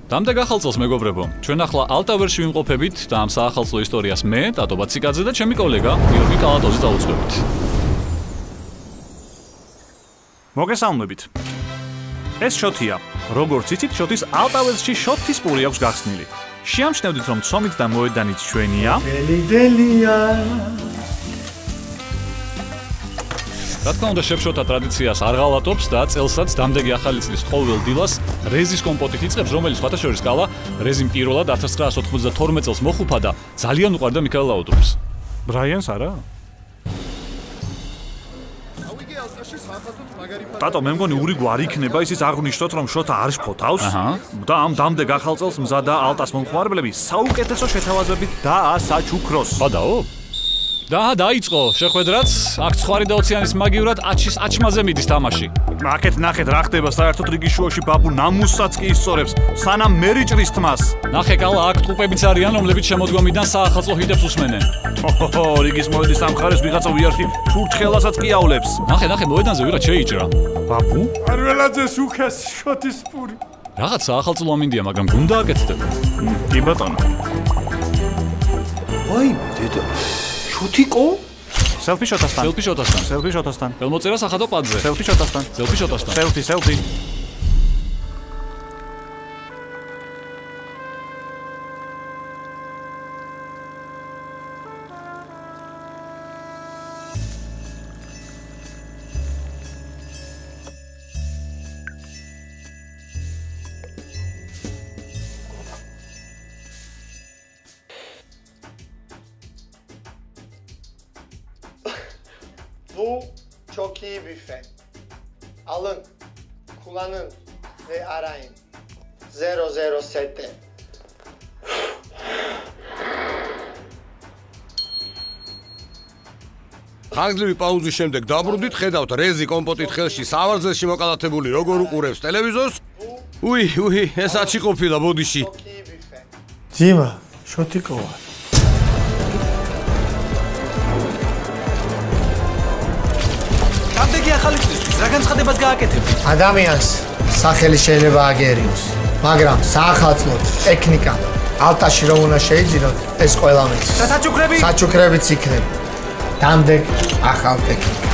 Დამდეგ ახალ წელს მეგობრებო, ჩვენ ახლა ალტავერში ვიმყოფებით და ამ საახალწლო ისტორიას მე, ტატო ბაციკაძე და ჩემი კოლეგა გიორგი კალატოზი დავუძღვებით. მოგესალმებით. ეს შოთია. როგორც იცით, შოთის ალტავერსში შოთის პური აქვს გახსნილი. შეამჩნევდით, რომ ცომით და მოედანით ჩვენია. დელიდელია. რა თქმა უნდა, შეფშოთა ტრადიციას არ ღალატობს და წელსაც დამდეგი ახალი წლის ყოველ დილას რეზის კომპოტით იწყებს, რომელიც სხვათა შორის გალა რეზიმ პირველად 1992 წელს მოხუპა და ძალიან უყვარდა მიქაელ ლაუდრობს. ბრაიანს არა? ტატო, მე მგონი ურიგო არ იქნება, ისიც აღნიშნოთ, რომ შოთა არ შფოთავს და ამ დამდეგ ახალ წელს მზადა ალტას მომხმარებლები საუკეთესო შეთავაზებით დაასაჩუქროს. ბადაო? და დაიწყო, შეხვედრაც, აქ ცხვარი და ოციანის მაგივრად აჩმაზე მიდის თამაში. აქეთ ნახეთ რა ხდება საერთოდ რიგის შუაში ბაბუ ნამუსსაც კი ისწორებს, სანამ მერიჭრის თმას. ნახე კალა, აქ ტყუპებიც არიან, რომლებიც შემოდგომიდან საახალწლო ჰიტებს უსმენენ. რიგის მოედის ამ მხარეს ვიღაცა ვიარში ჩურჩხელასაც კი ავლებს. ნახე, მოედანზე ვიღაც შეიჭრა. ბაბუ? არველაძეს უქეს შოთის პური. რაღაც საახალწლო ამინდია, მაგრამ გუნდა აკეთდება. კი ბატონო. აი, დედა. შუთიკო? სელფი შოთასთან. სელფი შოთასთან. ველმოწერა სახადო პადზე. სელფი შოთასთან. სელფი. Bu çok iyi büfe. Alın, kullanın ve arayın. 007. ხანგრძლივი პაუზის შემდეგ დაბრუნდით, ხედავთ რეზი კომპოტით ხელში სავარძელში მოკალათებული როგორ უყურებს ტელევიზორს. უი, ეს აჩი ყოფილა ბოდიში. Çok iyi büfe. ძიმა, შუთიკოა. დამდეგი ახალი წლისთვის რა განცხადებას გააკეთებთ? ადამიანს სახელი შეიძლება აგერიოს, მაგრამ საახალწლო ტექნიკა ალტაში რომ უნდა შეიძინოთ, ეს ყველა მის. საჩუქრები? საჩუქრებიც იქნება. დამდეგ ახალ ტექნიკა.